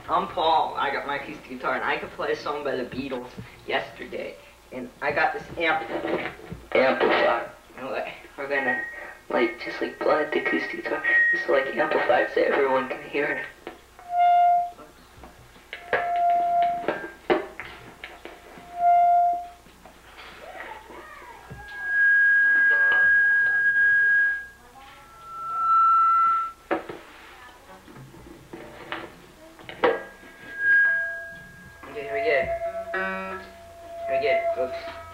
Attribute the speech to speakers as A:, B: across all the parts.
A: I'm Paul. I got my acoustic guitar, and I could play a song by the Beatles yesterday. And I got this amplifier. And we're gonna just plug the acoustic guitar, just amplify it so everyone can hear it. Okay, here we go. Oops.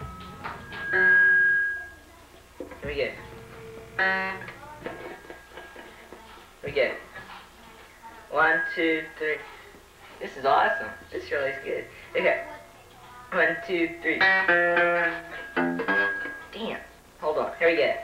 A: Here we go. Here we go. 1, 2, 3. This is awesome. This really is good. Okay. 1, 2, 3. Damn. Hold on. Here we go.